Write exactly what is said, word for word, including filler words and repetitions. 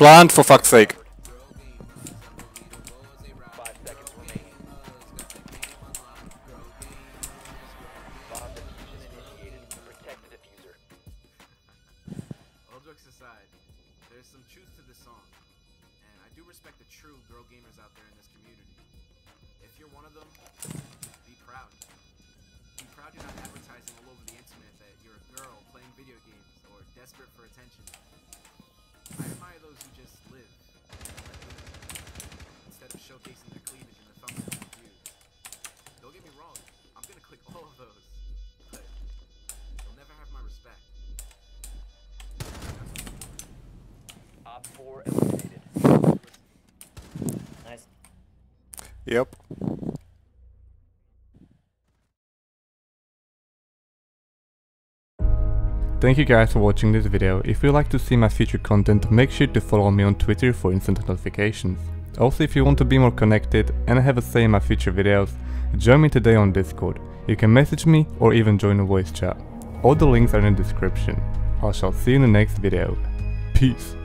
Plant, for fuck's sake. Five seconds remaining. Bomb diffusion initiated. Protect the diffuser. All jokes aside, there's some truth to this song, and I do respect the true girl gamers out there in this community. If you're one of them, be proud. Be proud you're not advertising all over the internet that you're a girl playing video games or desperate for attention. I admire those who just live instead of showcasing their cleavage in the thumbnail reviews. Don't get me wrong, I'm gonna click all of those, but they'll never have my respect. Op four eliminated. Nice. Yep. Thank you guys for watching this video. If you'd like to see my future content, make sure to follow me on Twitter for instant notifications. Also, if you want to be more connected and have a say in my future videos, join me today on Discord. You can message me or even join a voice chat. All the links are in the description. I shall see you in the next video. Peace.